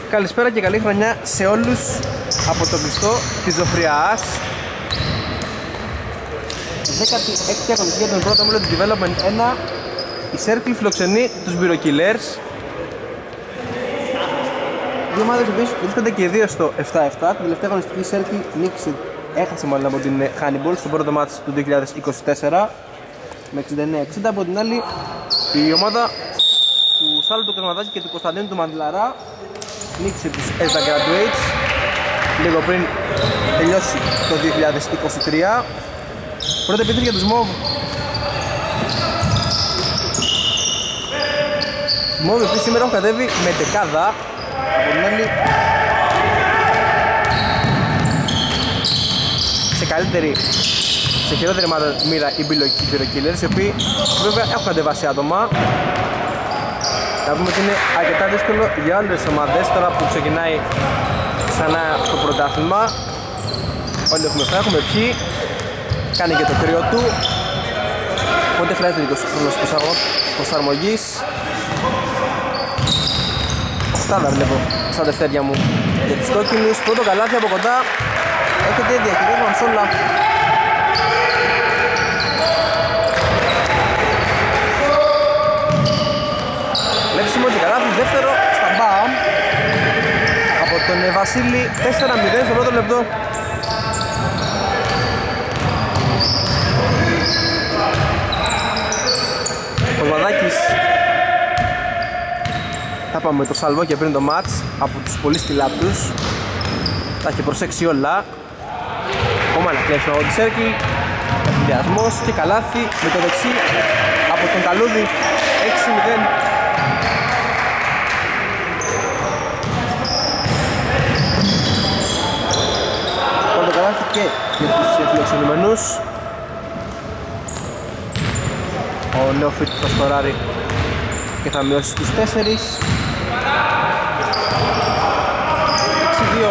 Καλησπέρα και καλή χρονιά σε όλους από το κλειστό της Ζωφριάς. 16η αγωνιστική για τον πρώτο μέλο του Development 1. Η Circle φιλοξενεί τους Bureau Killers. Δύο ομάδες που βρίσκονται και οι δύο στο 7-7. Την τελευταία αγωνιστική Circle νίκησε, έχασε μάλλον από την Hannibal στο πρώτο μάτς του 2024 με 69-60. Από την άλλη η ομάδα του Σάλλου του Κασματάκη και του Κωνσταντίνου του Μαντιλαρά νίκησε τους ESDA Graduates λίγο πριν τελειώσει το 2023. Πρώτα επίθεση για τους MOV. MOV επίσης σήμερα έχουν κατέβει με δεκάδα. Από την άλλη σε χειρότερη μοίρα οι Bureau Killers, οι οποίοι βέβαια έχουν κατεβάσει άτομα. Να πούμε ότι είναι αρκετά δύσκολο για όλες τις ομάδες τώρα που ξεκινάει ξανά το πρωτάθλημα. Όλοι έχουμε φάει, έχουμε πιει, κάνει και το κρύο του, οπότε χρειάζεται λίγο χρόνος προσαρμογής. Οχτάδα βλέπω στα δευτέρια μου για τους κόκκινους. Πρώτο καλάθι από κοντά έχετε διαχειρός Μανσόλα. Λέψιμο και καλάθι δεύτερο στα μπαμ από τον Βασίλη. 4-0 στο πρώτο λεπτό. Ο Βαδάκης θα πάμε με το Σαλβό και πριν το μάτς από τους πολύ στυλάπτους. Τα έχει προσέξει όλα. Ακόμα ένα κλέψιμο από τη Circle. Ευθυνδιασμός και καλάθι με το δεξί από τον Καλούδη. 6-0. Πρώτο καλάθι και για τους φιλοξενούμενους. Ο Νεοφίτ θα σκοράρει και θα μειώσει στους 4. 6-2.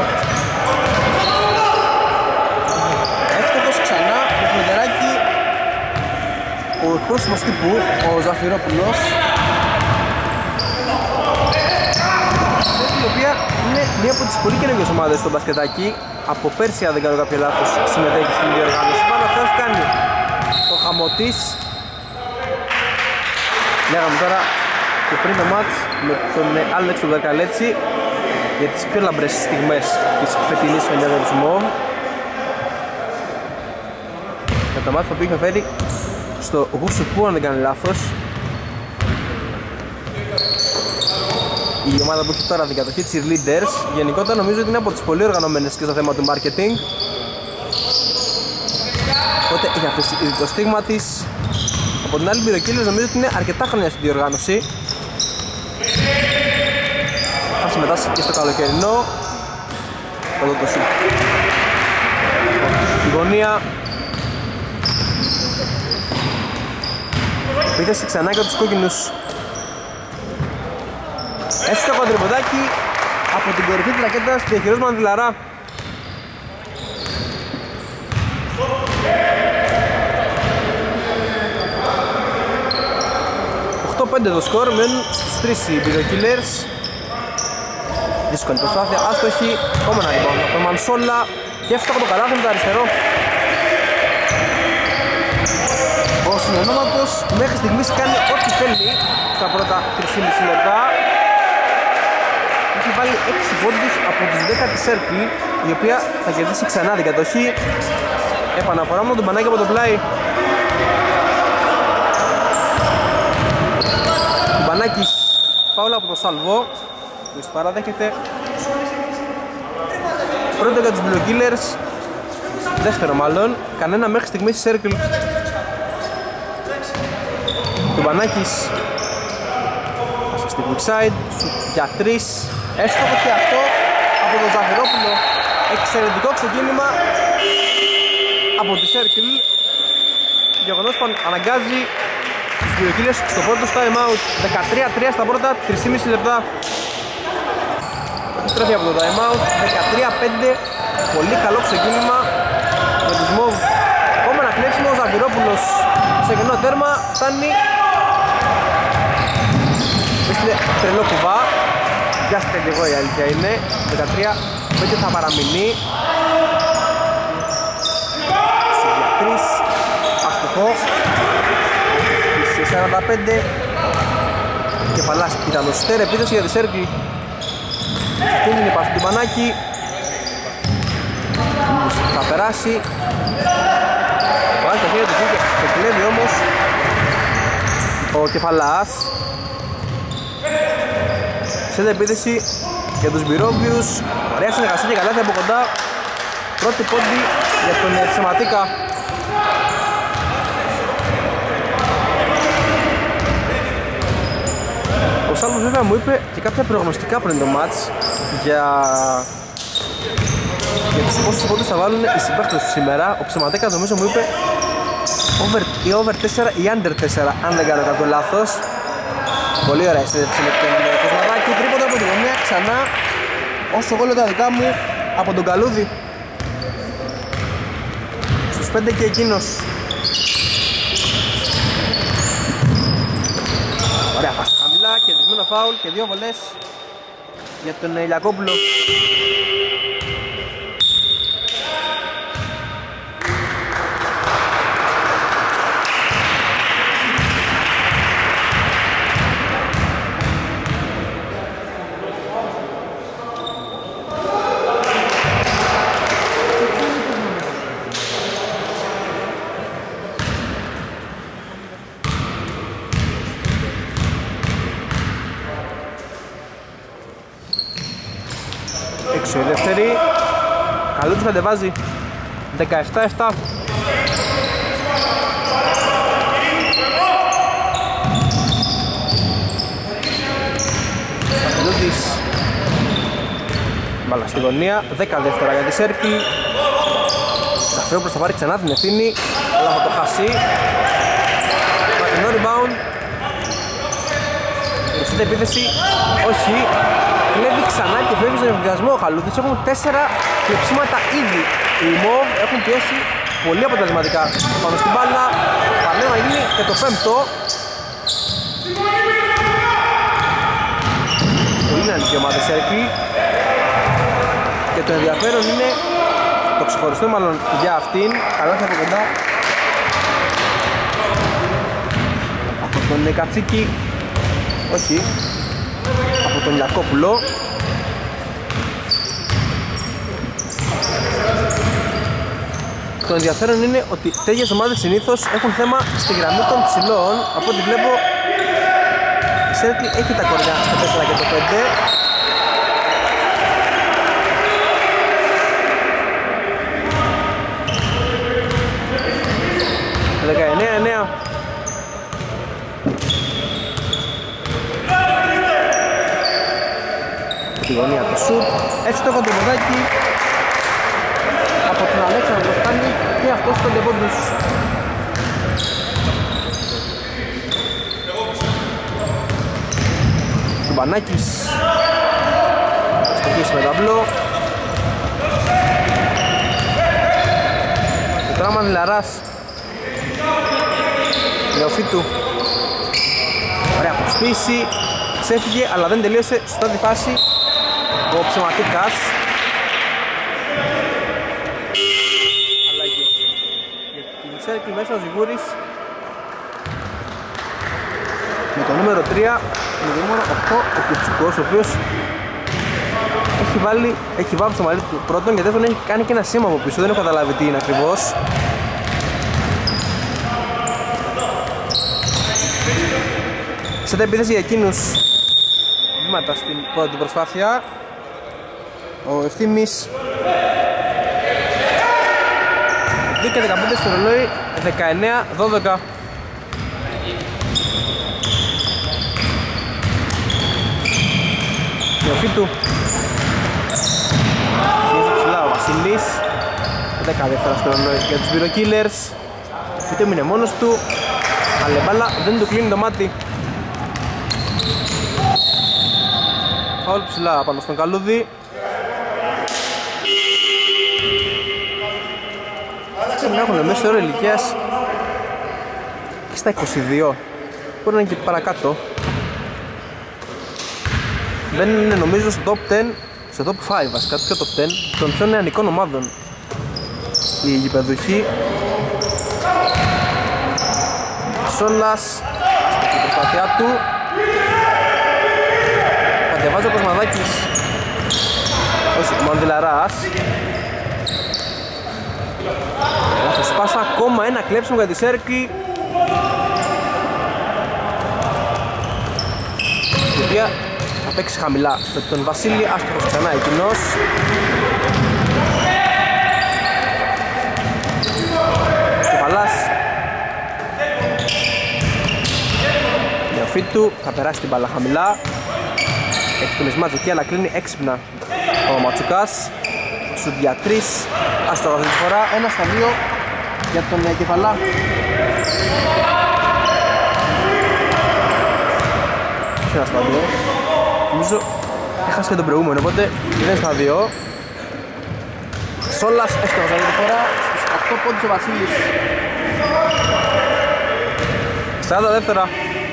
Εύστοχος ξανά με φλεντεράκι ο εκπρόσωπος τύπου, ο Ζαφυρόπουλος, η οποία είναι μία από τις πολύ καινούργιες ομάδες στο μπασκετάκι. Από πέρσι, αν δεν κάνω κάποιο λάθος, συμμετέχει στην διοργάνωση. Πάνω αυτό έχει κάνει το χαμό της. Λέγαμε τώρα και πριν το μάτς με τον Άλεξ του Βερκαλέτσι για τις πιο λαμπρές στιγμές της φετινής χρονιάς του MOV. Με το μάτς που είχε φέρει στο Γουσουπού, αν δεν κάνω λάθος. Η ομάδα που έχει τώρα την κατοχή της Cheerleaders γενικότερα νομίζω ότι είναι από τις πολύ οργανωμένες και στο θέμα του marketing. Οπότε έχει αφήσει ήδη το στίγμα της. Από την άλλη Bureau Killers νομίζω ότι είναι αρκετά χρόνια στην διοργάνωση. Θα συμμετάσχει και στο καλοκαιρινό. Εδώ το σουτ. Η γωνία. Επίθεση ξανά για τους κόκκινους. Έστοχο τριποντάκι από την κορυφή της ρακέτας του διαχειρός Μανδυλαρά. Το σκορ, μένουν στους 3 οι Bureau Killers. Δύσκολη προσπάθεια, άστοχη. Επόμενα λοιπόν από τον Μανσόλα και εύστοχο το καλάθι με το αριστερό. Ο συνεννόματος μέχρι στιγμής κάνει ό,τι θέλει στα πρώτα 3,5 λεπτά. Έχει βάλει 6 πόντους από τις 10 της Circle, η οποία θα κερδίσει ξανά την κατοχή. Επαναφορά με τον Πανάκη από το πλάι. Μπανάκης, φάουλα από το Σαλβό, που παραδέχεται. Πρώτο για τους Bureau Killers, δεύτερο μάλλον, κανένα μέχρι στιγμής στη Circle. Το Μπανάκης στη Quickside, για 3, έστοχο και αυτό από τον Ζαφυρόπουλο. Εξαιρετικό ξεκίνημα από τη Circle, γεγονός που αναγκάζει τους Bureau Killers στο πρώτο time out. 13-3 στα πρώτα 3,5 λεπτά. Επιστρέφει από το time out. 13-5. Πολύ καλό ξεκίνημα με τους MOV. Επόμενα κλέψιμο, ο Ζαφυρόπουλος σε κενό τέρμα. Φτάνει. Έστειλε τρελό κουβά. Βιάστηκα και εγώ, η αλήθεια είναι. 13-5 θα παραμείνει. Συντια 3. Αστοχό. Σε 45. Κεφαλάς ήταν ο Στέρ, επίθεση για τη Σέρκλη. Αυτή είναι η πάση του Μπανάκη. Θα περάσει. Βάζει τα χέρια του και κλέβει όμως ο Κεφαλάς. Σε επίθεση για τους Μπυρόβιους. Ωραία συνεργασία και καλάθι από κοντά. Πρώτη πόντι για τον Ψεματίκα. Ο Σάλμος βέβαια μου είπε και κάποια προγνωστικά πριν το μάτς για τους πόσους πόντους θα βάλουν οι συμπαίκτες του σήμερα. Ο Ψεματίκας νομίζω μου είπε ή over 4 ή under 4, αν δεν κάνω κάποιο λάθος. Πολύ ωραία η συνέντευξη με τον Κοσμαδάκη. Τρίποντα από τη γωνία ξανά. Όσο γόλιο τα δικά μου από τον Καλούδη. Στους 5 και εκείνος. Ωραία πάστα χαμηλά, κερδισμένο φάουλ και 2 βολές για τον Ηλιακόπουλο. Η δεύτερη. Καλούδης κατεβάζει 17-7. Καλούδης μπάλα στη γωνία. 10 δεύτερα για τη Σέρκλη. Σαφρέοπλος θα πάρει ξανά την ευθύνη, αλλά θα το χάσει. Μακρινό rebound. Ρωσίδα επίθεση. Όχι. Κλέβει ξανά και φεύγει στον εμβιασμό ο Χαλούδης. Έχουν 4 κλεψίματα ήδη. Οι ΜΟΒ έχουν πιέσει πολύ αποτελεσματικά πάνω στην μπάλα. Πανέω να γίνει και το 5ο. Πολύ νεανική ομάδα Σέρκλη. Και το ενδιαφέρον είναι το ξεχωριστό μάλλον για αυτήν. Καλά από κοντά από τον Κατσίκη. Όχι, από τον Ιακόπουλο. Το ενδιαφέρον είναι ότι τέτοιες ομάδες συνήθως έχουν θέμα στη γραμμή των ψηλών. Από ό,τι βλέπω η Σέρκλη έχει τα κορδιά στο 4 και το 5. Τη γωνία του σουτ. Έτσι το έχω το μοδάκι από τον Αλέξανδρο φτάνει και αυτός τον πόντους. Του Μπανάκης στοχίσει με ταμπλό. Το Τράμαν Λαράς Νεοφίτου. Ωραία αποσπίση. Ξέφυγε αλλά δεν τελείωσε σωστά τη φάση ο Ψεματίκας. Αλλαγές για την Σέρκλη μέσα ο Ζιγούρης με το νούμερο 3, με το νούμερο 8 ο Κουτσουκός, ο οποίος έχει βάλει στο μαλλί του πρώτον και δεύτερον έχει κάνει και ένα σήμα από πίσω, δεν έχω καταλάβει τι είναι ακριβώς. Σε επίθεση για εκείνους βήματα στην πρώτη προσπάθεια. Ο Ευθύμης 2 και 15 στο ρολόι, 19-12. Νεοφίτου πιέζει ψηλά ο Βασιλής, 10 δεύτερα στο ρολόι για τους Biro Killers. Ο Φίτου έμεινε μόνος του, αλλά μπάλα δεν του κλείνει το μάτι. Φάουλ ψηλά πάνω στον Καλούδη. Πρέπει να έχουν μέσα όρο ηλικίας και στα 22. Μπορεί να είναι και παρακάτω. δεν είναι νομίζω στο top 10, στο top 5 βασικά, πιο top 10 των πιο νεανικών ομάδων οι γηπεδούχοι. Σόλας στην προσπάθειά του, κατεβάζει ο Κοσμαδάκης, όχι, Μανδυλαράς. Θα σπάσει ακόμα ένα κλέψιμο για τη Σέρκλη, η οποία θα παίξει χαμηλά με τον Βασίλη, άστοχος ξανά εκείνος. Κεφαλάς Νεοφίτου, θα περάσει την μπάλα χαμηλά. Έχει τον Ισμάτζο εκεί αλλά κλείνει έξυπνα ο Ματσουκάς. Σουτ για 3, άστοχα αυτή τη φορά, 1-2 για τον Κεφαλά. Ένα στα 2. Νομίζω έχασε και τον προηγούμενο, οπότε 0-2. Σόλας εύκολος αυτή τη φορά, στους 8 πόντους ο Βασίλης. 40 δεύτερα.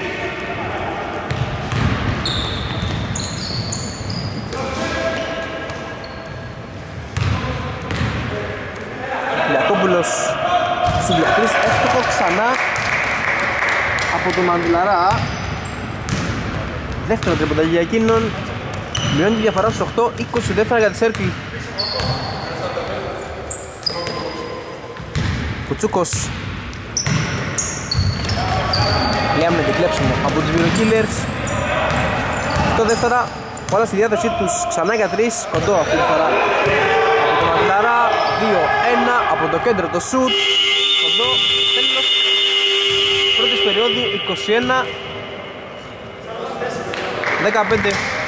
Λιακόπουλος στους διακτρείς, εύκολο ξανά από τον Μαντιλαρά. Δεύτερο τριποντάκι για εκείνον, μειώνει τη διαφορά στους 8, 20 δεύτερα για τη Σέρκλη. Κουτσούκος, Λιάμνε και κλέψιμο από τους Eurokillers. 8 δεύτερα, όλα στη διάθεσή τους, ξανά για 3, κοντό αυτή τη φορά από τον Μαντιλαρά. 2-1 από το κέντρο το σουτ, κοντό, τέλος πρώτης περίοδου, 21-15.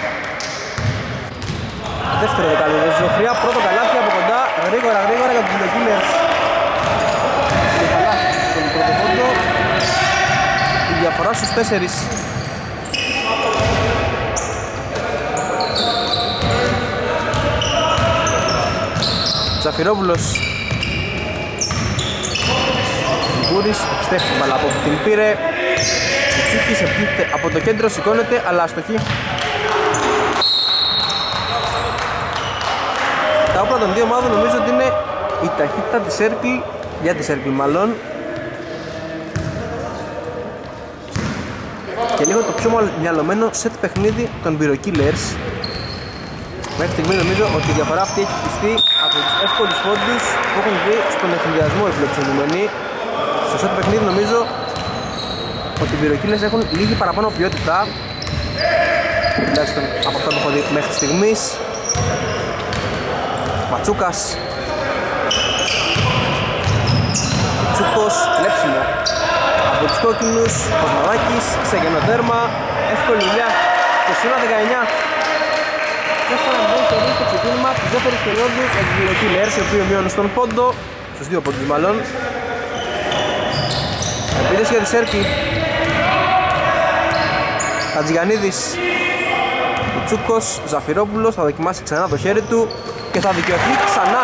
Δεύτερο δεκάλεπτο της Ζωφρία, πρώτο καλάθι από κοντά, γρήγορα για τους Eurokillers. Τον πρώτο πόντο, η διαφορά στους 4. Τσαφυρόπουλος, Ζιγκούρης, επιστρέφει την μπάλα από που την πήρε. Τσούκης επίθεται από το κέντρο, σηκώνεται αλλά αστοχή. Τα όπλα των δύο ομάδων νομίζω ότι είναι η ταχύτητα της Σέρκλη, για τη Σέρκλη μάλλον, και λίγο το πιο μυαλωμένο σετ παιχνίδι των Eurokillers. Μέχρι στιγμή νομίζω ότι η διαφορά αυτή έχει χτιστεί από τους εύκολους πόντους που έχουν βγει στον εφηδιασμό οι φιλοξενούμενοι. Στο σετ παιχνίδι νομίζω ότι οι Eurokillers έχουν λίγη παραπάνω ποιότητα, τουλάχιστον από αυτά που έχω δει μέχρι στιγμής. Ματσούκας, Τσούκος, κλέψιμο από τους κόκκινους. Κοσμαδάκης σε γενοτέρμα, εύκολη δουλειά, 21-19. Έφτανε να μπουν στο ξεκίνημα της δεύτερης περίοδου για τους Eurokillers, οι οποίοι μειώνουν στον πόντο, στους 2 πόντους μάλλον. Επίδεση για τη Σέρκλη. Χατζηγιαννίδης, Τσούκος, Ζαφυρόπουλος θα δοκιμάσει ξανά το χέρι του και θα δικαιωθεί ξανά.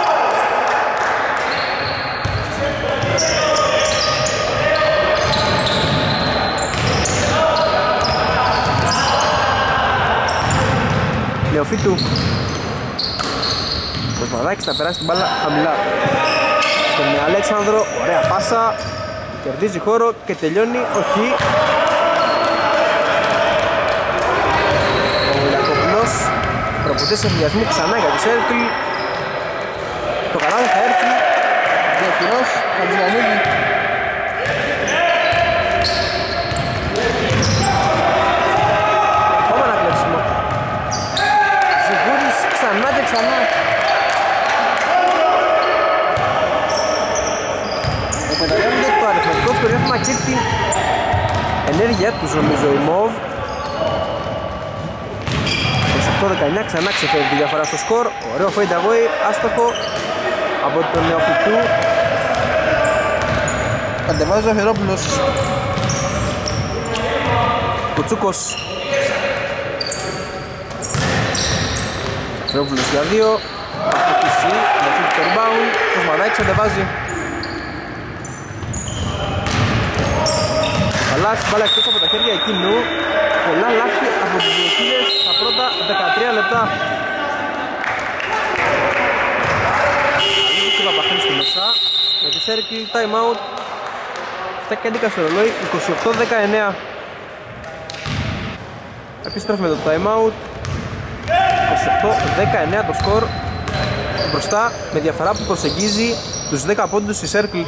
Νεοφίτου, ο Κοσμαδάκης θα περάσει την μπάλα χαμηλά στον Αλέξανδρο, ωραία πάσα, κερδίζει χώρο και τελειώνει, όχι. Ο Ιακωβουλός, προποτές ενδιασμού ξανά για τη Σέρκλη. Το καλάδι θα έρθει, διακυρός, Χατζηγιαννίδη. Επόμενα κλέψιμο. Ζιγούρης ξανά και ξανά. Εκμεταλλεύονται το αριθμητικό του περιέχμα και την ενέργεια τους νομίζω η ΜΟΒ. 28-19 ξανά ξεφεύγει τη διαφορά στο σκορ. Ωραίο fade away, άστοχο από τον Νεοφιτού. Κατεβάζει ο Ζαφυρόπουλος. Κουτσούκος. Ζαφυρόπουλος για 2. Αστοχήσει, με το rebound. Κοσμαδάκης κατεβάζει. Παλάς, μπάλα εκτός από τα χέρια εκείνου. Πολλά λάθη από τους Eurokillers. Θα πρώτα 13 λεπτά. Αλήθεια και Παπαχρής στη μέσα. Με τη Circle time out. 7 και 11 στο ρολόι, 28-19. Επιστρέφουμε το time out. 28-19 το σκορ. Μπροστά με διαφορά που προσεγγίζει τους 10 πόντους στη Circle.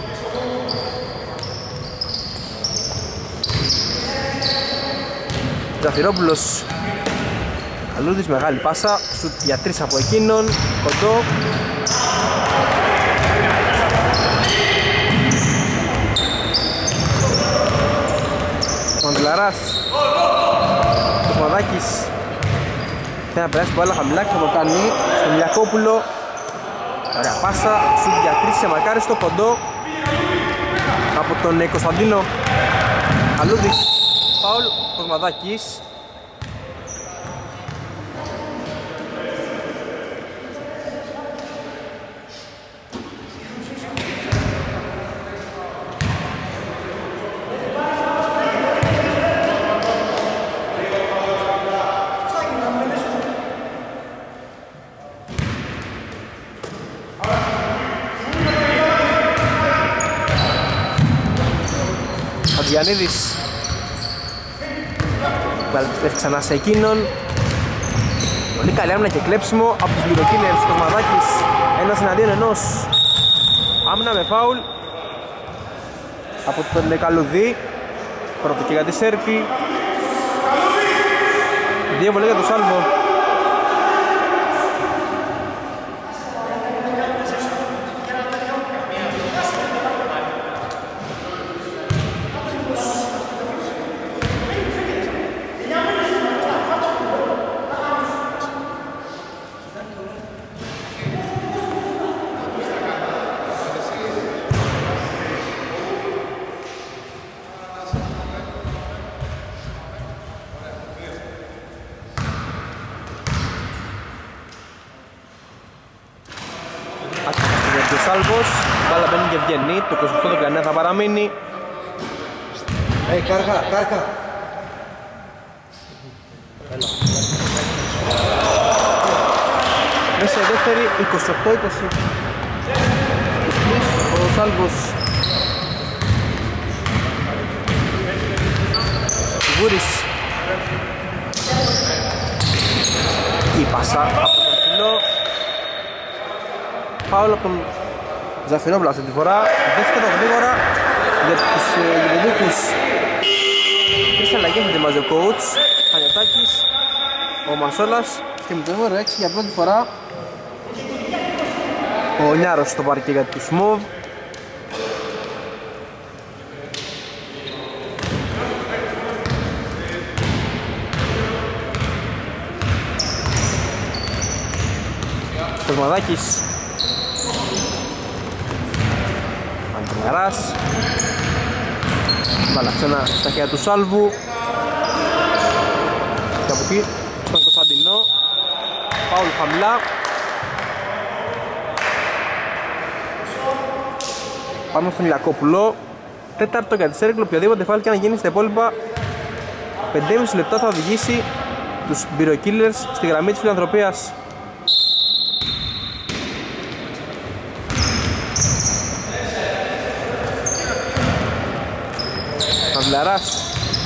Ζαφυρόπουλος, Καλούδης, μεγάλη πάσα, σουτ για 3 από εκείνον, κοντό. Μαντλαράς, Κοσμαδάκης, θέλει να περάσει την μπάλα χαμηλά και θα το κάνει στον Ιακόπουλο. Ωραία πάσα, σουτ για 3 σε μαρκάριστο, κοντό από τον Κωνσταντίνο. Καλούδης, φάουλ, Κοσμαδάκης. Γιαννίδης, επιστρέφει ξανά σε εκείνον. Πολύ καλή άμυνα και κλέψιμο από τους Eurokillers. Κοσμαδάκης, ένας εναντίον ενός. Άμυνα με φάουλ από τον Καλουδί. Πρώτο και για τη Circle. Δύο βολές για το Σάλβο. Σάλβος, μπάλα μπαίνει και βγαίνει, το 28-19 θα παραμείνει. Κάρκα. Μέσα η δεύτερη, 28-20. Ο Σάλβος. Γούρης. Η πάσα από τον ψηλό. Φάουλ από τον Ζαφυρόπουλο αυτή τη φορά. Δέθηκε το γρήγορα για τους γηπεδούχους. Τρεις αλλαγές ετοιμάζει ο coach Χανιωτάκης, ο Μασόλας και με το νούμερο 6 για πρώτη φορά ο Νιάρος στο παρκέ για τους Μοβ. Κοσμαδάκης, Αντιναράς, μπάλα ξανά στα χέρια του Σάλβου και από εκεί στον Κωνσταντινό. Φάουλ χαμηλά. Πάμε στον Ιακόπουλο. Τέταρτο για τη Circle, οποιοδήποτε φάουλ και αν γίνει στα υπόλοιπα 5,5 λεπτά θα οδηγήσει τους Eurokillers στη γραμμή της φιλανθρωπίας. Παυλαράς,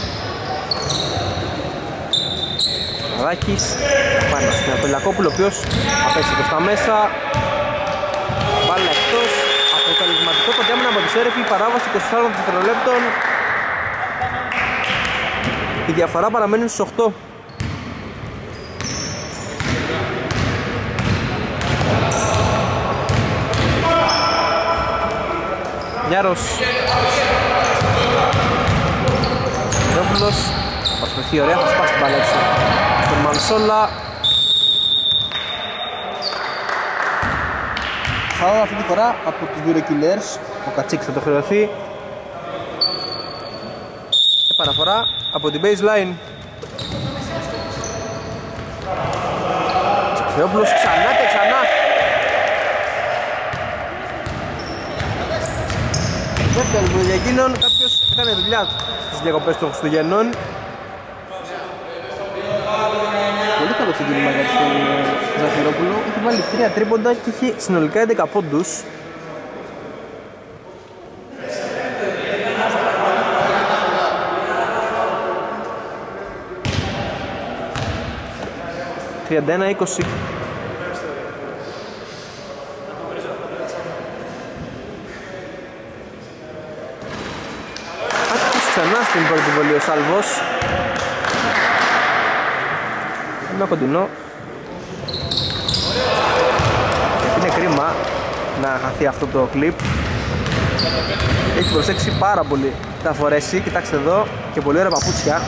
Αδάκης, πάνω στην Απελακόπουλο, ο οποίος απέσει προς τα μέσα. Μπάλα εκτός, αποτελεσματικό κοντιάμενα από τη Circle, παράβαση 24 δευτερολέπτων. Η διαφορά παραμένει στους 8. Νιάρος, Ρόπουλος, προσπαθεί ωραία, θα σπάσει την παλέξη στον Μανσόλα. Φάουλ αυτή τη φορά από τους Eurokillers, ο Κατσίκης θα το χρεωθεί. Επαναφορά από την baseline. Ρόπουλος ξανά και ξανά. Δεύτερη που για εκείνον, κάποιος έκανε δουλειά του στις διακοπές των Χριστουγεννών. Πολύ το ξεκίνημα για τον Ζαφυρόπουλο. Έχει βάλει 3 τρίποντα και έχει συνολικά 11 πόντους. ...31-20. Άρχισε ξανά στην πρώτη βολή ο Σάλβος. Είναι κοντινό. Είναι κρίμα να χαθεί αυτό το κλιπ. Έχει προσέξει πάρα πολύ. Θα φορέσει, κοιτάξτε εδώ, και πολύ ωραία παπούτσια.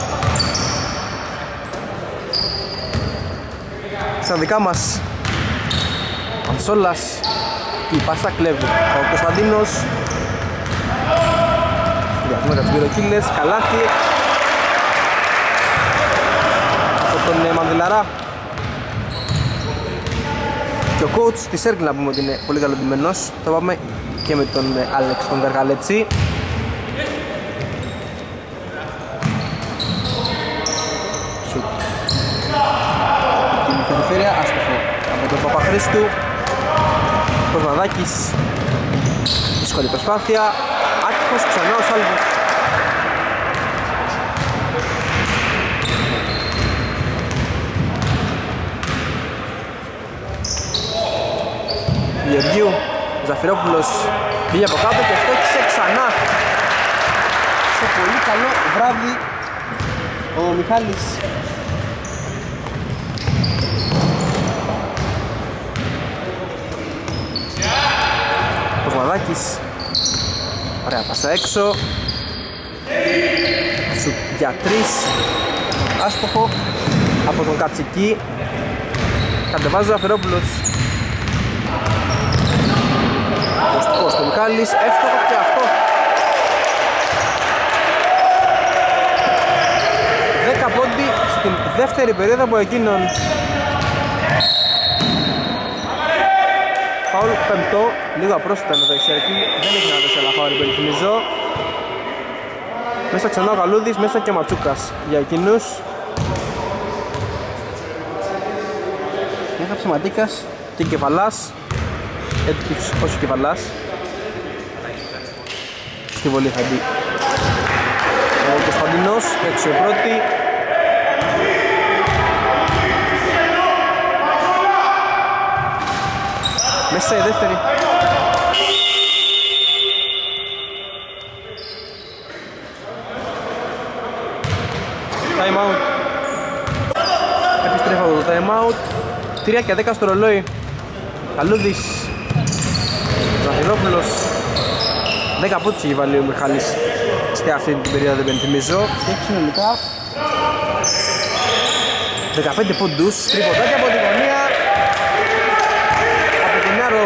Στα δικά μας Ανσόλας και η πάσα κλέβει ο Κωνσταντίνος. Διαθούμε τα Σπυροκύλες, καλάθι από τον Μανδυλαρά. Και ο coach της Σέρκλ να πούμε ότι είναι πολύ καλοντημένος. Θα πάμε και με τον Άλεξ τον Βεργαλέτσι. Περιφέρεια, άστοχο από τον Παπαχρήστου. Κοσμαδάκης, δύσκολη προσπάθεια. Άτυχος ξανά ο Σάλβος. Γεωργίου, Ζαφυρόπουλος πήγε από κάτω και φτώχισε ξανά. Σε πολύ καλό βράδυ ο Μιχάλης. Κοσμαδάκης, ωραία πάσα έξω. Σουτ για 3, άστοχο από τον Κατσική. Κατεβάζει ο Ζαφυρόπουλος. Κωστικός του Μιχάλης, εύστοχο και αυτό. 10 πόντι στην δεύτερη περίοδο από εκείνον. Φάουλ πέμπτο, λίγο απρόσθετα με το Εξερκή, δεν έχει να δώσει άλλα φάουλ, υπενθυμίζω. Μέσα ξανά ο Γαλούδης, μέσα και ο Ματσούκας για εκείνους. Έχαψε Ματίκας και Κεφαλάς, όχι Κεφαλάς. Στη βολή θα μπει ο Κωνσταντινός, έξω η πρώτη. Μέσα η δεύτερη. Time out. Επιστρέφω από το time out. 3 και 10 στο ρολόι. Καλούδης, Ζαφυρόπουλος. 10 πόντους έχει βάλει ο Μιχάλης σε αυτή την περίοδο, δεν θυμίζω. Και έχει συνολικά 15 πόντους. Τρίποντάκια από τη γωνία. Από την Άρο.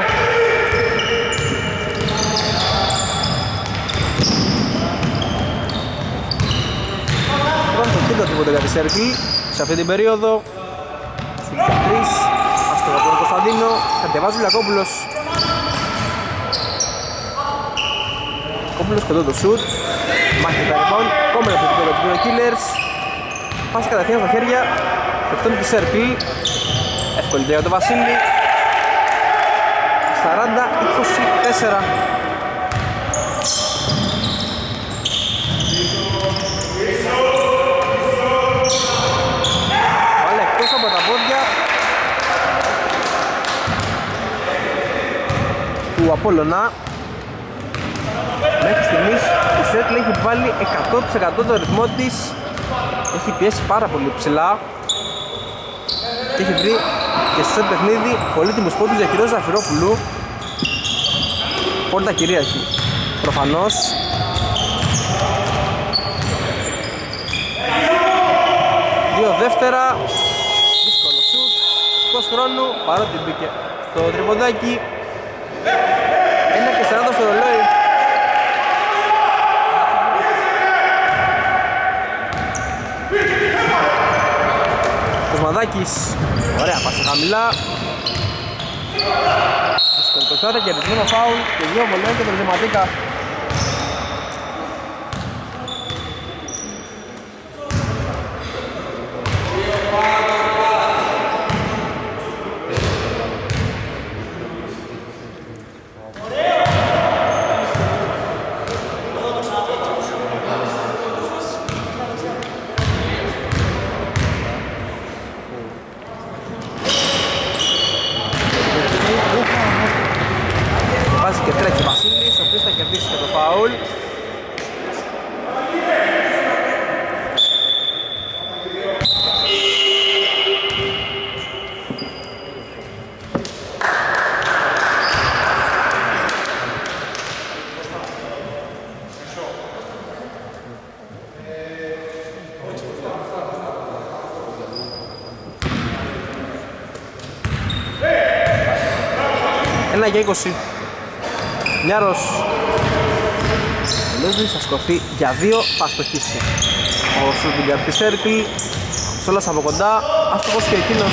Πρώτο τίτλο τίποτα για τη Σέρκλη σε αυτή την περίοδο. Στην 3, άστοχο από τον Κωνσταντίνο. Κατεβάζει ο Λιακόπουλος. Κόπουλος κοντό το σουτ. Μάχη τα rebound. Κόμμενα από το τίτλο του Killers. Πάση κατευθείαν στα χέρια αυτόν τη Σέρκλη. Εύκολη ιδέα το Βασίλη. 40-24. Βάλε εκτός από τα πόδια του Απόλλωνα. Μέχρι στιγμής η Σέρκλη έχει βάλει 100% το ρυθμό της. Έχει πιέσει πάρα πολύ ψηλά και έχει βρει και στο παιχνίδι πολύτιμους πόντους για κύριο Ζαφυρόπουλου. Πόρτα κυρίαρχη προφανώς. Δύο δεύτερα. Δύσκολο σουτ. Εκτός χρόνου παρότι μπήκε στο τριποντάκι. 1 και 40 στο ρολόι. Κοσμαδάκης, ωραία πάσα χαμηλά. Δύσκολη προσπάθεια, κερδισμένο φάουλ και 2 βολές και τον Για 20. Νιάρος Λούδης θα σκοθεί για 2, θα στοχίσει ο shooting από τη Circle. Σόλας από κοντά, άστοχος και εκείνος.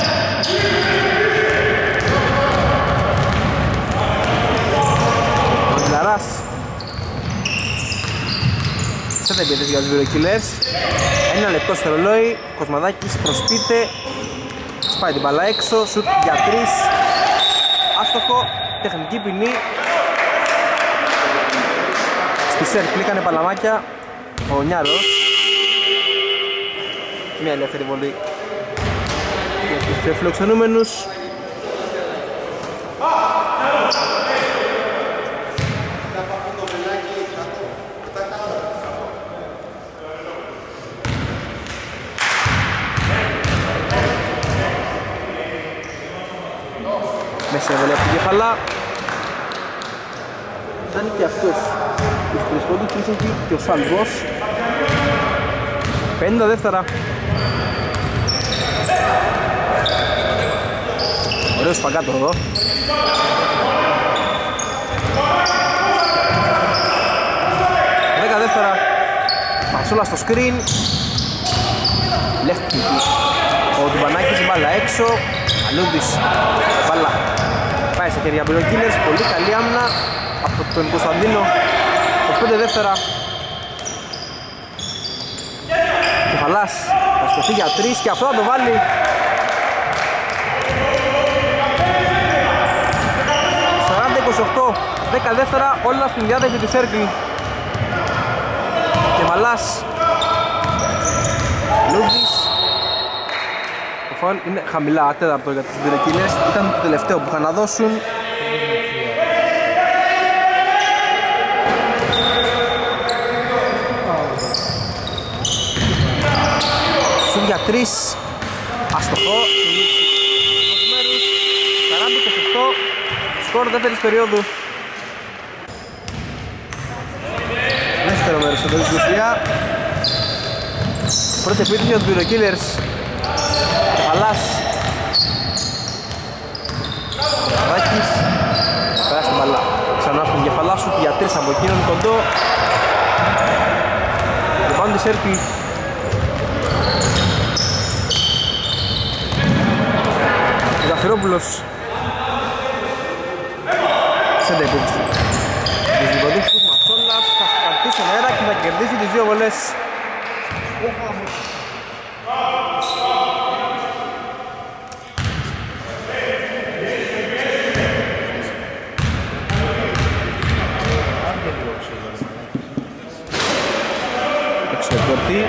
Ο Ντιλαράς σε τεμπιέτες για τους Βυροκύλες. 1 λεπτό στο ρολόι, Κοσμαδάκης προσποιείται, σπάει την μπάλα έξω, σουτ για 3. Άστοχο, τεχνική ποινή. Στη Σερ κλίκανε παλαμάκια ο Νιάρος. Μια ελεύθερη βολή για τους φιλοξενούμενους. Μέσα βολή από την κεφαλά. Ήταν και αυτός τους 3 πόντους, τους έχει και ο Σάλβος. 50 δεύτερα. Ωραίος Παγκάτο εδώ. Δέκα δεύτερα. Μασούλα στο screen. Λεύκη. Ο Τουμπανάκης μπάλα έξω. Αλούντης. Μπάλα πάει στα χέρια Μπυροκύλες. Πολύ καλή άμυνα από τον Κωνσταντίνο. 25 δεύτερα. Κεφαλάς θα σκοθεί για 3 και αυτό θα το βάλει. 40-28, 10 δεύτερα, όλα στην διάθεση του Circle. Κεφαλάς, Λούδης. Το φάουλ είναι χαμηλά, ατέταρτο για τους Βυροκύλες. Ήταν το τελευταίο που είχαν να δώσουν. Για 3, αστοχό, 40-28, σκορ δεύτερης περίοδου. Δεύτερο μέρος στο τέλος του 3. Πρώτη επίθεση για τους Βυροκύλες. Κεφαλάς. Ράκης. Περάσει την μπαλά. Ξανά στον κεφαλά σου για 3 από εκείνον κοντό. Λοιπόν τη Circle. Ζαφυρόπουλος σέντε επίθεση της Λιβαδούξου Ματσόλας θα σπαρτεί στον αέρα και θα κερδίσει τις 2 βολές. Εξωτερική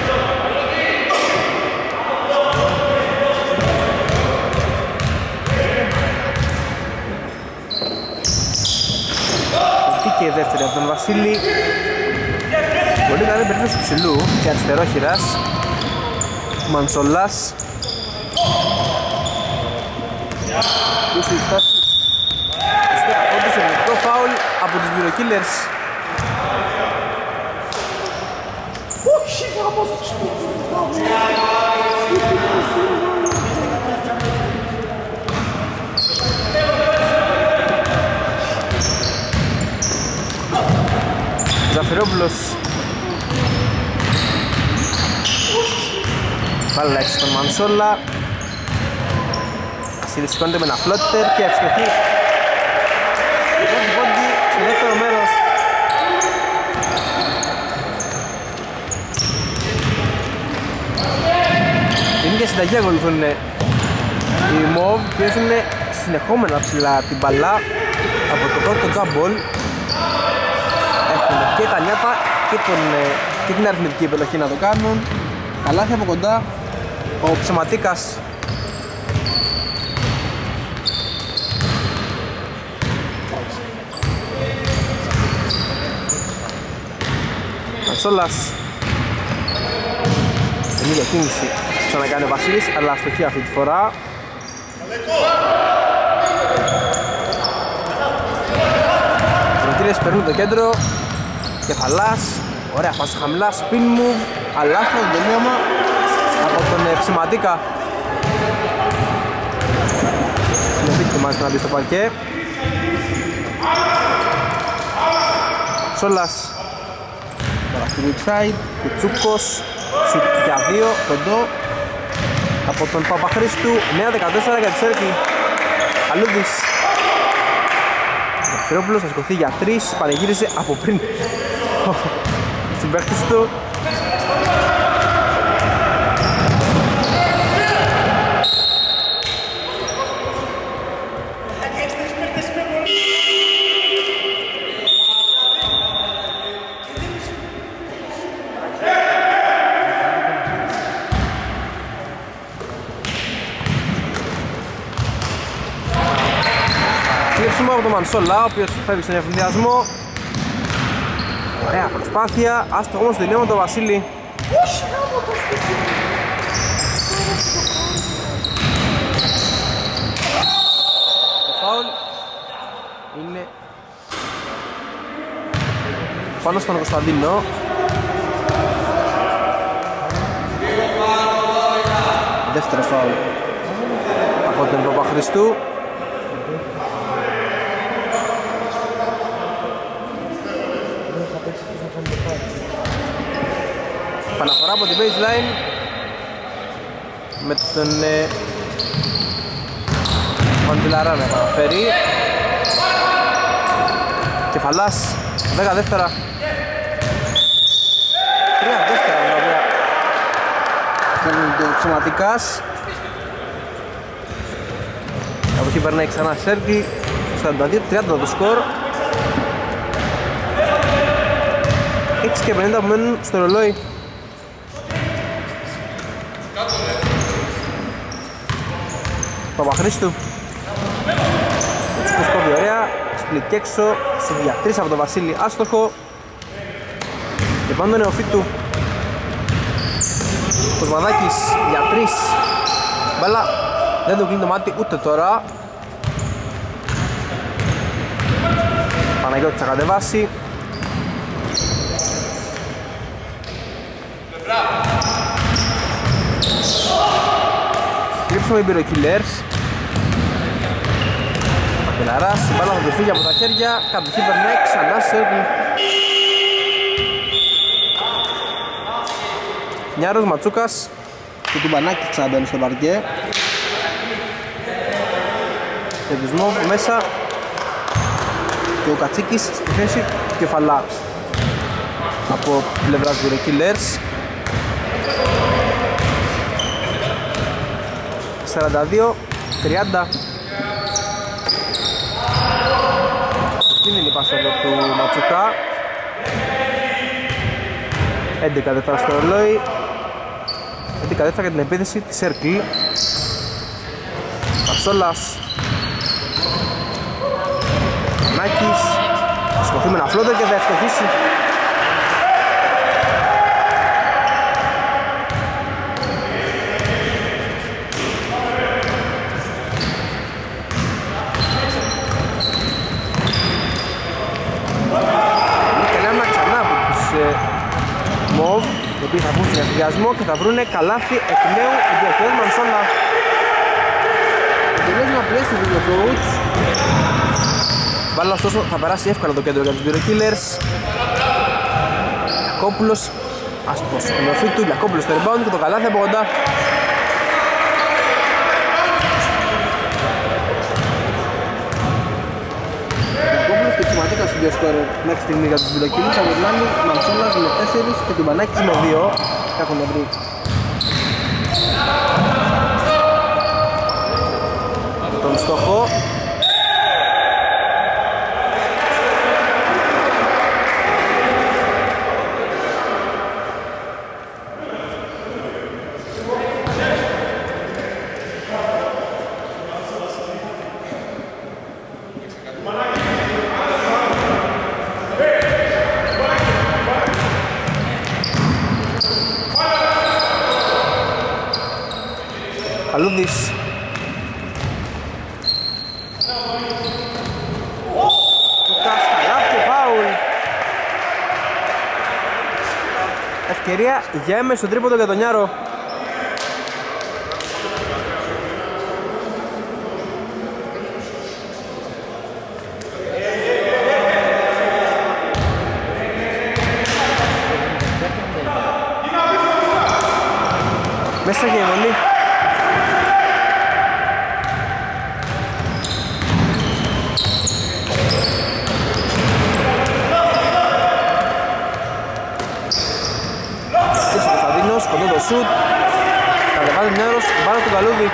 και η δεύτερη από τον Βασίλη. Πολύ καλή περίπτωση του ψηλού και αριστερόχειρας. Μανσολάς. Που έχει φτάσει στους 10 πόντους, ενεργητικό φάουλ από τους Βυροκύλες. Ζαφυρόπουλος. Πάλι έξω στον Μανσόλα. Ασύλη σηκώνεται με ένα φλότερ και ευστοχή. Πόντι στο δεύτερο μέρος. Την ίδια συνταγή ακολουθούν οι Μοβ που έχουν συνεχόμενα ψηλά την μπαλά από το πρώτο jump ball. Έχουν και τα νιάτα και την αριθμητική επιλογή να το κάνουν. Καλάθι από κοντά ο Ψεματίκας. Μανσόλας. Την ίδια κίνηση ξανακάνει ο Βασίλης, αλλά αστοχή αυτή τη φορά. Οι Βρετήλες παίρνουν το κέντρο. Κεφαλάς, ωραία φάση χαμηλά, spin move, αλλά στο τελείωμα από τον Ψηματίκα. Είναι δίκτυμας να μπει στο παρκέ. Σόλας. Τώρα στη weak side, Κουτσούκος, σουτ για 2, κοντό από τον Παπαχρήστου, 9-14 για τη Σέρκη. Αλούδης. Δευτερόπουλος θα σηκωθεί για 3, πανηγύρισε από πριν στην παίχτης του. Από τον Μανσόλα, ο οποίος φεύγει στον ευθυνδιασμό. Ωραία προσπάθεια, άστοχο όμως τελείωμα το Βασίλη. Το φάουλ είναι πάνω στον Κωνσταντίνο. Δεύτερο φάουλ από τον Παπαχρηστού. Παναφορά από την baseline με τον Παντιλαρά να επαναφέρει. Κεφαλάς, 10 δεύτερα. 3 δεύτερα βέβαια. Κάνουν το Ξωματικάς. Από εκεί περνάει ξανά Σέρκη. 42-30 το σκορ. 6 και 50 που μένουν στο ρολόι. Παπαχρήστου. Έτσι που σκόβει ωραία. Σπλικ έξω. Σε για 3 από τον Βασίλη άστοχο. Και πάνω τον Νεοφίτου. Κοσμαδάκης για 3. Μπάλα δεν του κλείνει το μάτι ούτε τώρα. Παναγιώτης θα κατεβάσει. Κλείψουμε οι Πυροκυλέρς. Πακελαράς, η μπάλα θα του φύγει από τα χέρια. Κατοχή περνάει ξανά Σέρκη. Νιάρος, Ματσούκας και Τουμπανάκης ξαναμπαίνουν στο παρκέ. Κερδισμό μέσα και ο Κατσίκης στη θέση κεφαλά από πλευράς Πυροκυλέρς. 42-30. Εκείνη είναι η πάσα του Ματσουκά. 11 δεύτερα στο ρολόι. 11 δεύτερα για την επίθεση της Σέρκλ. Καψόλας. Ανάκης. Θα σκοθεί με ένα φλότερ και θα ευστοχίσει. Μοβ, οι οποίοι θα βγουν στην ευθυνδιασμό και θα βρούνε καλάθι εκ νέου ο Διακρός Μανσόλα. Τελειώσει να πιέσει το coach. Μπάλα ωστόσο θα περάσει εύκολα το κέντρο για τους Πυροκύλερς. Γιακόπουλος, άστοχος ο Νεοφίτου, Γιακόπουλος στο rebound και το καλάθι από κοντά. Και σημαντικά στο 2 σκόρερ μέχρι στιγμή για τους Πυροκύλους. Θα γυρνάνε Μανσόλας με 4 και του Μπανάκης με 2. Έχουν βρει τον στόχο. Αλούδης. Τσουκάς, καλάθι, φάουλ. Ευκαιρία για έμεσο τρίποντο για τον Νιάρο. Μέσα και η βολή. Πίσω ο Κωνσταντίνος, κοντό το σουτ. Κατεβάζει Νιάρος, μπάλα στον Καλούδη.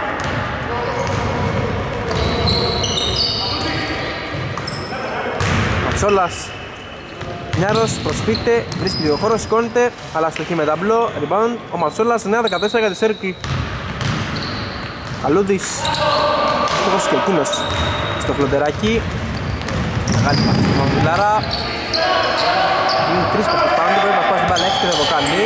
Ματσόλας. Νιάρος προσποιείται, βρίσκει λίγο χώρο, σηκώνεται, αλλά στοχή με ταμπλό, rebound, ο Ματσόλας 9-14 για τη Σέρκλ. Καλούδης, στόχος και εκείνος στο φλοντεράκι. Μεγάλη πάση στον Μαμιλάρα. Είναι τρεις παίκτες πάνω του, πρέπει να σπάσει την μπάλα, έχει και δεν το κάνει.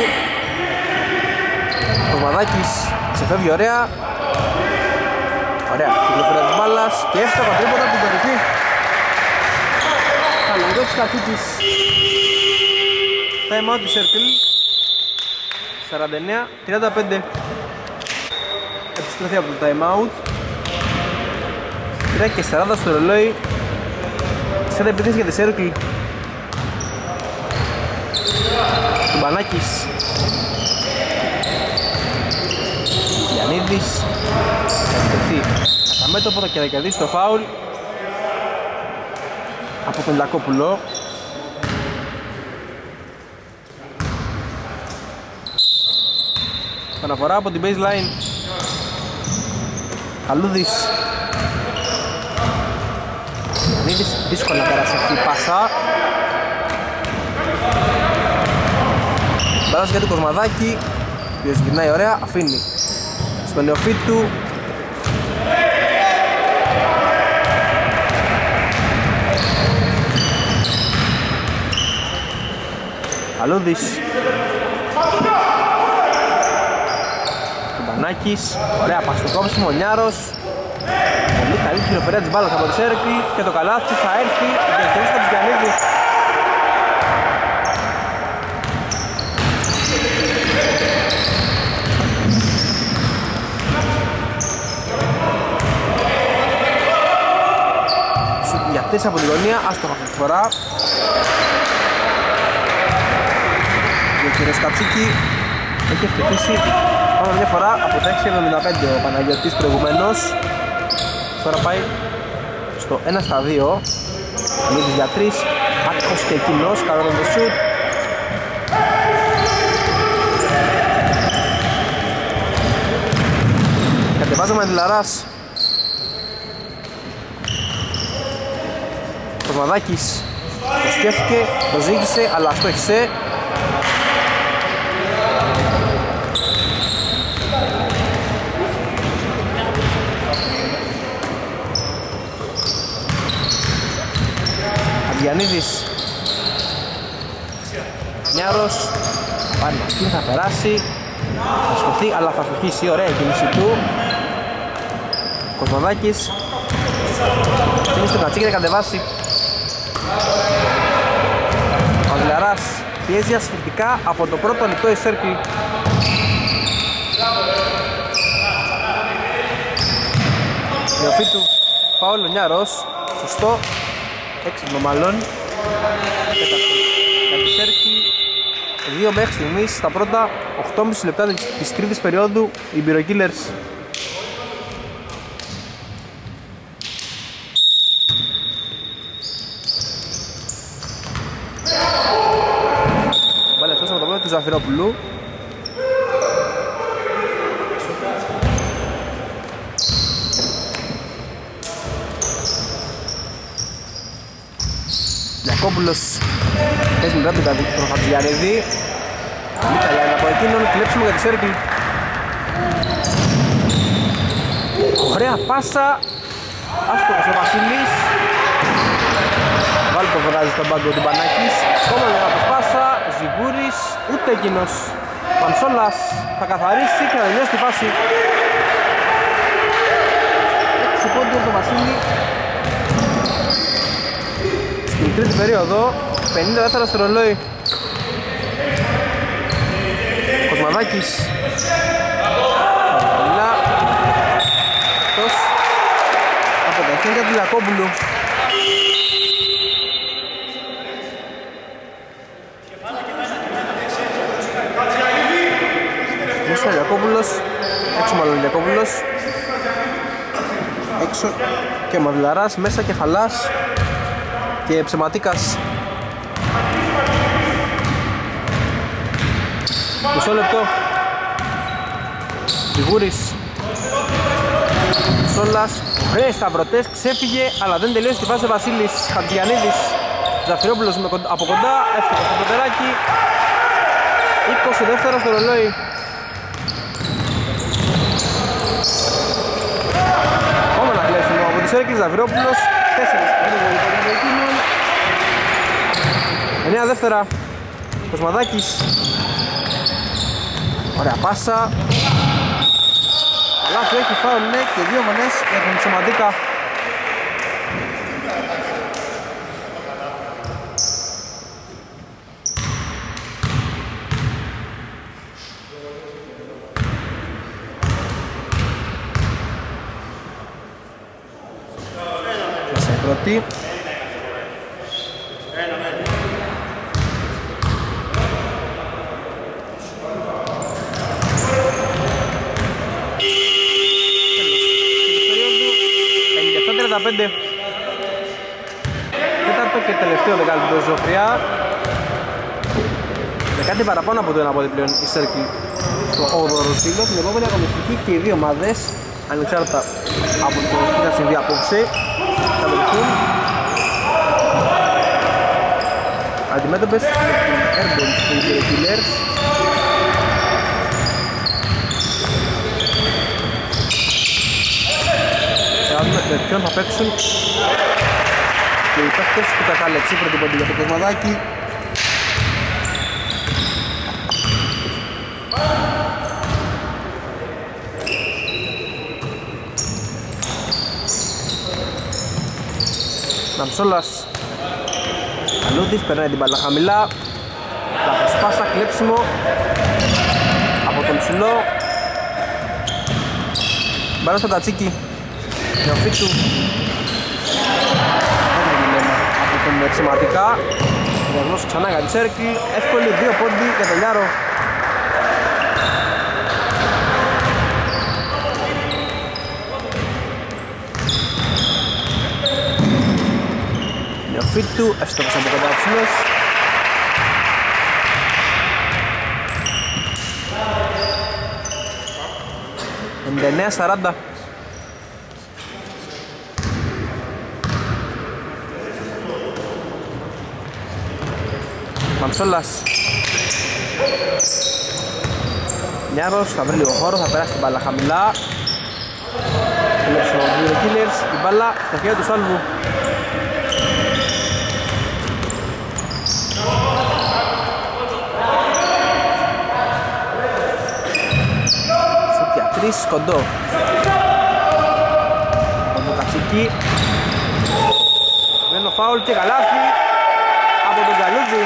Ο Μαδάκης ξεφεύγει ωραία. Ωραία, κυκλοφορία της μπάλας και εύστοχα τρίποτα από την κορυφή. Καλογρότης Καθήτης. Time out της Circle. 49-35. Επιστροφή από το time out. 3 και 40 στο ρολόι. Σαν επίθεση για τη Circle. Τουμπανάκης. Γιαννίδης. Θα επιτεθεί κατά μέτωπο και θα κερδίσει το φάουλ από τον Λακόπουλο. Παναφορά από την baseline. Καλούδης. Γιαννίδης, δύσκολα πέρασε αυτή η πάσα. Μπάλας για τον Κοσμαδάκη, ο οποίος γυρνάει ωραία, αφήνει στον νεοφύτου. Καλούδης. Τουμπανάκης, ωραία πας στο κόψιμο, ο Νιάρος. Πολύ καλή κυκλοφορία της μπάλας από τη Σέρκλη και το καλάθι θα έρθει για την τελίστα του Γιαννίδη. Για 4 από τη γωνία, άστοχα αυτή τη φορά. Ο κύριος Κατσίκη έχει ευτυχίσει πάνω μια φορά από τα 6.75 ο Παναγιώτης προηγουμένως. Τώρα πάει στο 1-2. Ανίδης για 3, άτυχος και εκείνος, καλό το σουτ. Κατεβάζει ο Μαντιλαράς. Ο Κοσμαδάκης το σκέφτηκε, το ζήγησε, αλλά αστόχισε. Αντιανίδης. Νιάρος. Πάρει αυτή, θα περάσει. Θα σκοθεί, αλλά θα στοχίσει. Ωραία η κίνηση του. Κοσμαδάκης. Στείνει στο Κατσίκη να κατεβάσει. Ο Αγγλαράς πιέζει ασφυκτικά από το πρώτο λεπτό η Σέρκλη. Νεοφύτου, φάουλ ο Νιάρος, σωστό, έξυπνο μάλλον. Για τη Σέρκλη, 2 μέχρι στιγμής στα πρώτα 8,5 λεπτά της τρίτης περίοδου οι Μπυροκύλερς. Βάλε αυτός από το πρώτο του Ζαφυρόπουλου. Λιακόπουλος παίζει μετά τον Χατζιανίδη. Πολύ καλά είναι από εκείνον, κλέψιμο για τη Σέρκλη. Ωραία πάσα. Άστοχος ο Βασίλης. Βάλει το βγάζει στον πάγκο του Μπανάκης. Ακόμα μια πάσα, Ζιγούρης, ούτε εκείνος. Πανσόλας θα καθαρίσει και θα τελειώσει τη φάση. πόντου από τον Βασίλη. Στην τρίτη περίοδο, 50 δεύτερα στο ρολόι. Κοσμαδάκης. Πολλά. Αυτός από τα χέρια του Λιακόπουλου. Μέσα Λιακόπουλος, έξω μάλλον Λιακόπουλος. Έξω και Μαυλαράς, μέσα και Χαλάς και Ψεματίκας. Μισό λεπτό. Φιγούρης. Σόλας. Ωραία σταυρωτές, ξέφυγε αλλά δεν τελείωσε τη φάση ο Βασίλης. Χατζιανίδης. Ζαφυρόπουλος από κοντά, εύκολα στο ποδεράκι. 20 δεύτερα στο ρολόι. Ακόμα ένα κλέψιμο από τη Σέρκη, Ζαφυρόπουλος. 9 δεύτερα. Κοσμαδάκης. Ωραία πάσα. Λάθος έχει φάουλ, ναι, και δύο μονές για τον Ψεματίκα. Μέσα η πρώτη. Τέταρτο και τελευταίο δεκάλεπτο ζωφριά. Με κάτι παραπάνω από το ένα πόδι πλέον η Σέρκη στο 8ο ροσίλο. Την επόμενη αγωνιστική και οι δύο ομάδες, ανεξάρτητα από το τι θα συμβεί απόψε, θα βρεθούν αντιμέτωπες με την Airborne και οι Killers. Με ποιον θα παίξουν και οι παίκτες του Κακάλεξη πρωτοποντή για το Κοσμαδάκι. Ναμψόλας. Αλούτης περνάει την μπάλα χαμηλά. Λάθος πάσα, κλέψιμο από τον ψηλό. Μπάλα στο Κατσίκι. Νεοφίτου. Από τον Ψεματικά. Διαγνώσει ξανά για τη Σέρκη. Εύκολη 2 πόντι για τον Λιάρο. Νεοφίτου. Εύστοχος από κοντά ψηλός. «99-40». Μανσόλας. Νιάρος θα βρει λίγο χώρο, θα περάσει την μπάλα χαμηλά. Έλεψε ο δύο Killers, η μπάλα στα χέρια του Σάλβου. Σουτια 3, κοντό. Κοντό Κατσίκι. Μένω φάουλ και καλάθι από τον Καλούδη.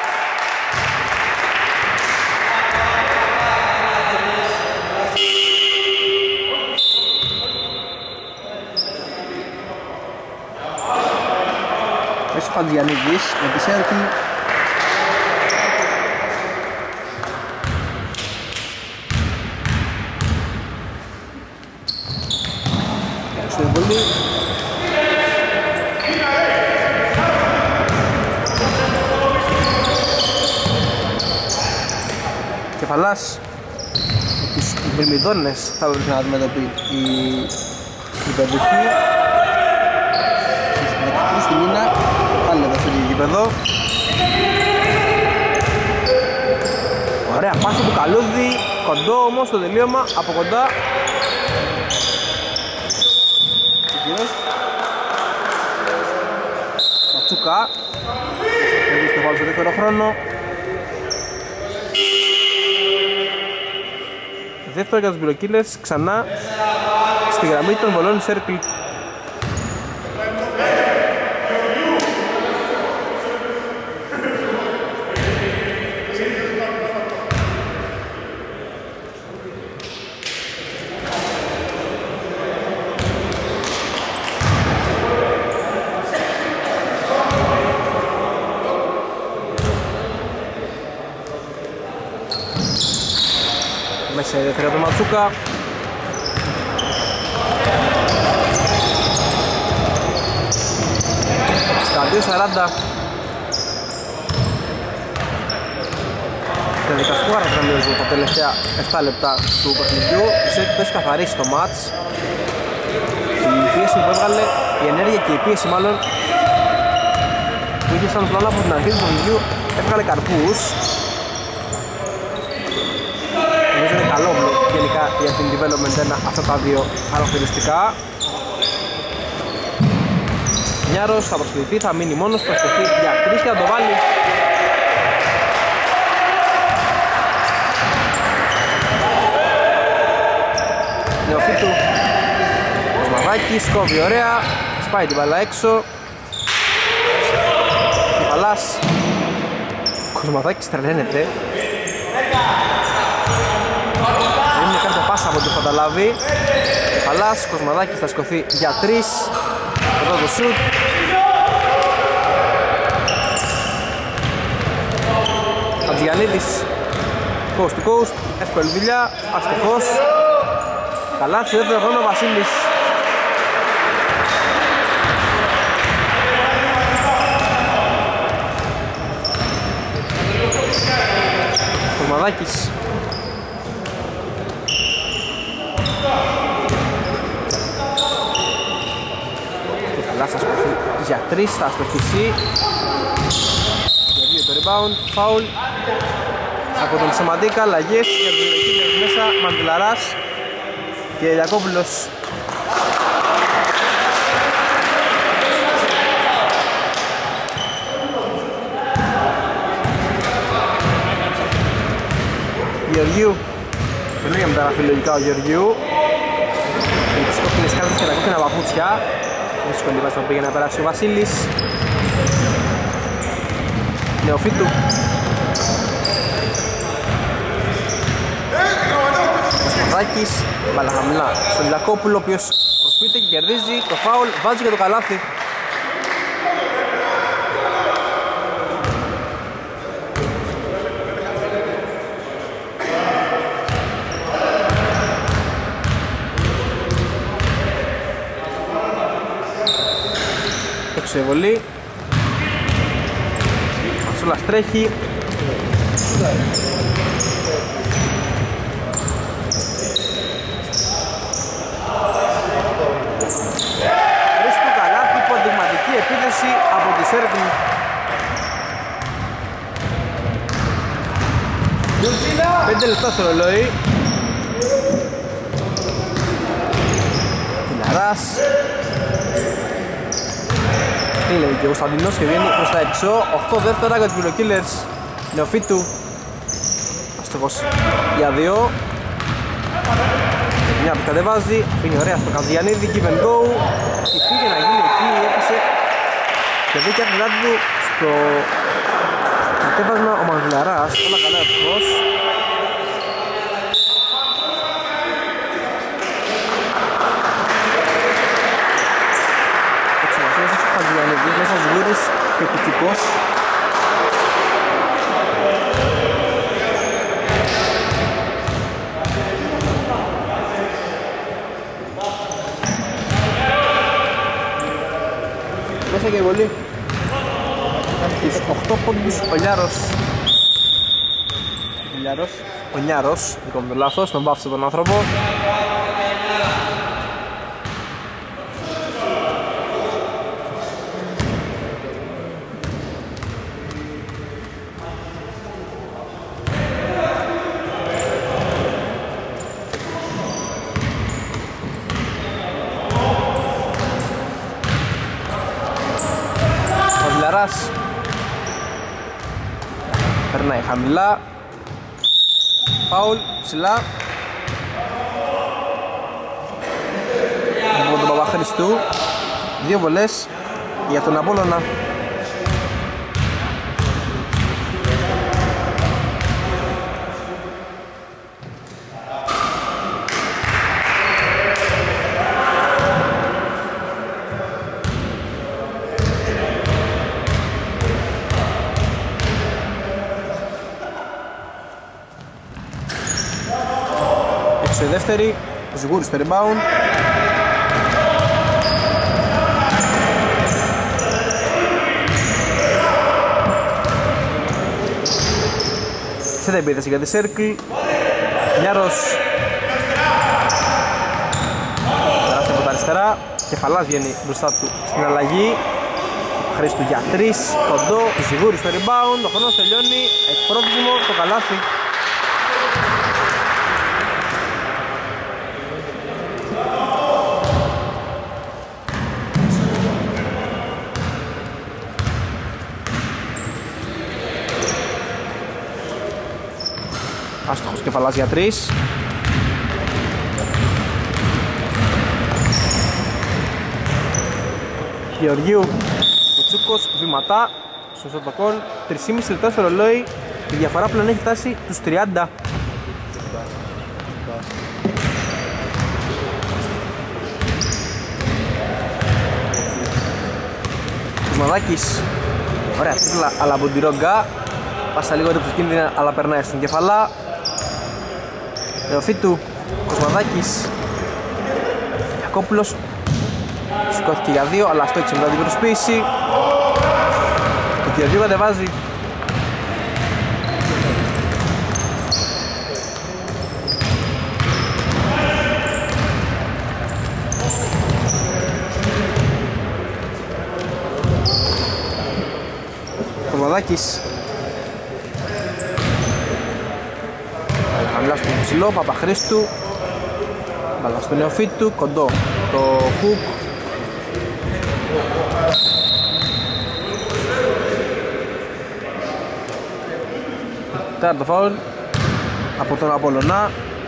Μέσω Χατζιανίδης με τη Σέρκη. Έξω η βολή. Κεφαλάς με τις Βερμιδόνες θα βρει να αντιμετωπίσει η περιοχή. Στην Μίνα, πάλι εδώ στο γήπεδο. Ωραία πάσα του Καλούδη, κοντό όμως το τελείωμα, από κοντά. Ματσούκα, στο βάλει στο δεύτερο χρόνο. Δεύτερο για τους Biro Killers, ξανά στη γραμμή των βολών Circle. Μέσα η δεύτερη από τον Ματσούκα. Στα 2.40. Διαδικαστικό χαρακτηραμιόζω τα τελευταία 7 λεπτά του παιχνιδιού. Η Σέρκη το έχει καθαρίσει το μάτς. Η πίεση που έβγαλε, η ενέργεια και η πίεση μάλλον που είχε σαν πλάνο από την αρχή του παιχνιδιού έβγαλε καρπούς. Νομίζω είναι καλό γενικά για την development 1 αυτά τα δύο χαρακτηριστικά. Νιάρος θα προσποιηθεί, θα μείνει μόνος, προσποιηθεί για 3 και θα το βάλει. Νεοφύτου Κοσμαδάκης, κόβει ωραία, σπάει την μπάλα έξω. Κεφαλάς Κοσμαδάκης τρελαίνεται. Είναι κάποια πάσα από ό,τι έχω καταλάβει. Κεφαλάς, Κοσμαδάκης θα σκοθεί για 3. Εδώ το σουτ. Ατζιανίδης coast to coast, εύκολη δουλειά, αστοχός. Καλάθι, δεύτερο χρόνο, Βασίλης. Κοσμαδάκης. Καλά θα σκοθεί για 3, θα αστοχίσει. Για 2 το rebound, foul. Από τον Σεμαντίκα, αλλαγές για τους Κίλερς μέσα, Μαντιλαράς και Ιακώβουλος. Γεωργίου, καινούργια μεταγραφή λογικά ο Γεωργίου. Με τις κόκκινες κάρτες και τα κόκκινα παπούτσια. Δύσκολη βάση που πήγε να περάσει ο Βασίλης. Νεοφύτου. Κοσμαδάκης, μπάλα χαμηλά στον Λακόπουλο, ο οποίος προσποιείται και κερδίζει το φάουλ, βάζει και το καλάθι. Έξω η βολή. Μασούλας τρέχει. Χρήστο καλάθι, υποδειγματική επίθεση από τη Σέρκη. 5 λεπτά στο ρολόι. Κιλαράς. Κλείνει και ο Κωνσταντινός και βγαίνει προς τα έξω. 8 δεύτερα για τους Killers. Νεοφύτου. Αστοχός για 2. Μια που κατεβάζει, αφήνει ωραία στο Καβδιανίδη, give and go. Και πήγε να γίνει εκεί, έπεσε και δίκαια την πλάτη του στο κατέβασμα ο Μανδυλαράς. Όλα καλά ευτυχώς. Εξωμασίας ο Καβδιανίδης, μέσα Σγούρης και Κουτσικός. Μέσα και η βολή. Στους 8 πόντους ο Λιάρος. Ο Νιάρος, δικό μου το λάθος, τον βάφησε τον άνθρωπο. Περνάει χαμηλά. Φάουλ, ψηλά. Από τον Παπαχρηστού. 2 βολές για τον Απόλλωνα. η δεύτερη, ο Ζιγούρης στο rebound. Σε επίθεση για τη Circle. Μιάρος περάστε από τα αριστερά. Κεφαλάς βγαίνει μπροστά του στην αλλαγή. Χρήστου για 3, κοντό, Ζιγούρης στο rebound. Ο χρόνος τελειώνει, εκπρόθυμο το καλάθι. Άστοχος Κεφαλάς για 3. Γεωργίου Κουτσούκος, βήματα στο σωτοκόλ, 3,5 λεπτά στο ρολόι. Η διαφορά πλέον έχει φτάσει τους 30. Κουσμαδάκης, ωραία τίτλα αλλά από τη Ρόγκα. Πάσα λίγο έντοψη κίνδυνα αλλά περνάει στον Κεφαλά. Νεοφύτου, Κοσμαδάκης, Ιακόπουλος. Σηκώθηκε για 2 αλλά στόχισε μετά την προσποίηση. Ο Γεωργίου κατεβάζει. Κοσμαδάκης. Χαμηλά στο ψηλό, Παπαχρήστου. Μπαλά στο Νεοφύτου, κοντό το Χουκ. Τέταρτο φάουλ από τον Απόλλωνα.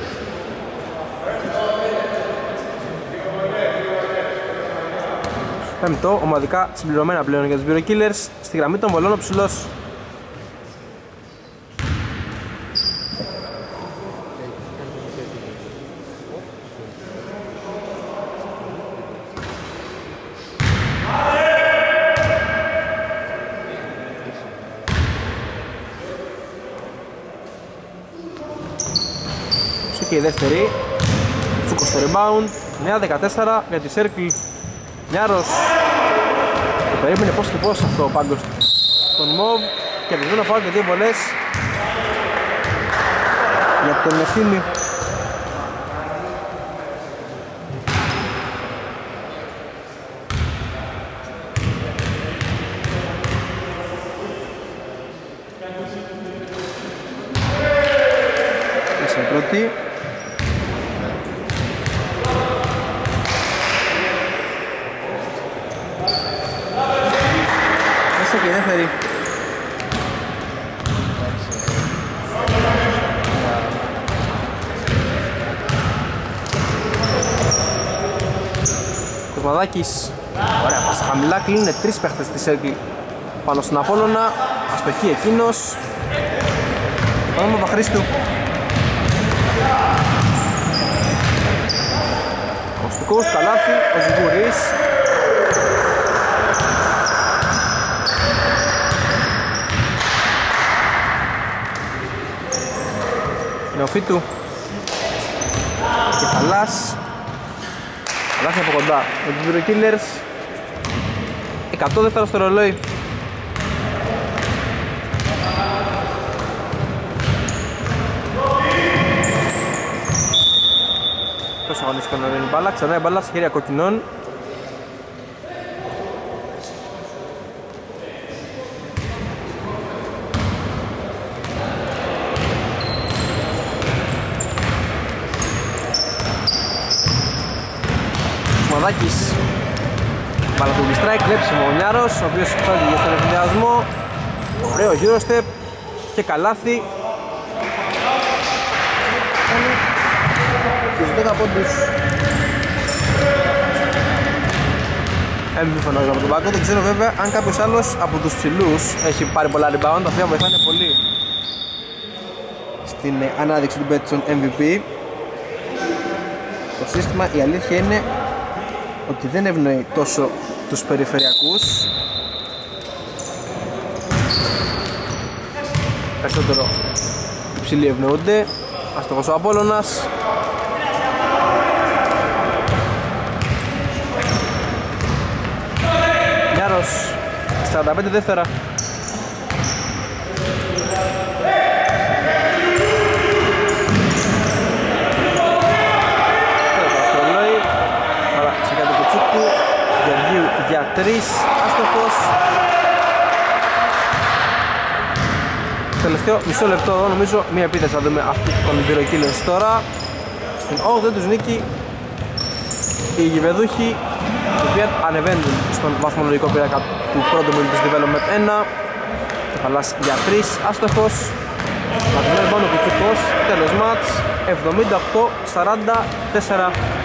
Πέμπτο, ομαδικά συμπληρωμένα πλέον για τους Bureau Killers. Στη γραμμή των βολών ο ψηλός. Και η δεύτερη, Τσούκος στο rebound, 9-14 για τη Circle. Μιάρος, το περίμενε πώς και πώς αυτό ο πάγκος τον Μοβ και επιβαίνω φάουλ και 2 βολές για τον Ευθύμη. Μέσα η πρώτη. Και η δεύτερη. Κοσμαδάκης. Ωραία, πάσα χαμηλά, κλείνουν 3 παίχτες στη Circle πάνω στην Απόλλωνα. Αστοχή εκείνος. Πάμε από Παπαχρήστου. Κωστικός, καλάθι, ο Ζιγούρης. Νεοφύτου. Κεφαλάς. Καλάθι από κοντά. Με τους Bureau Killers. 100 δεύτερο στο ρολόι. Τόσο αγωνιστικό να δίνει μπάλα. Ξανά η μπάλα σε χέρια κοκκινών. Κοσμαδάκης. Μπάλα του strike, κλέψιμο ο Νιάρος, ο οποίος εξάρτηκε στον ευθυνδιασμό. Ωραίο γύρω step και καλάθι. Στους 10 πόντους. MVP φωνάζει από τον πάγκο. Δεν ξέρω βέβαια αν κάποιος άλλος από τους ψηλούς έχει πάρει πολλά rebound, τα οποία βοηθάνε πολύ στην ανάδειξη του Betson MVP. Το σύστημα, η αλήθεια είναι ότι δεν ευνοεί τόσο τους περιφερειακούς. Περισσότερο οι ψηλοί ευνοούνται. Αστοχός ο Απόλλωνας. Κουτσούκος, 45 δεύτερα. Αλλά σε κάτι Κουτσούκου, Γεωργίου για 3, άστοχος. Τελευταίο μισό λεπτό εδώ, νομίζω μία επίθεση θα δούμε αυτή τον πυροκύλωση τώρα. Στην 8η τους νίκη οι γηπεδούχοι, οι οποίοι ανεβαίνουν στον βαθμολογικό πυρήνα του πρώτου μήνου της Development 1. Κεφαλάς για 3, άστοχος. Πατημένος πάνω Κουτσούκος, τέλος μάτς 78-44.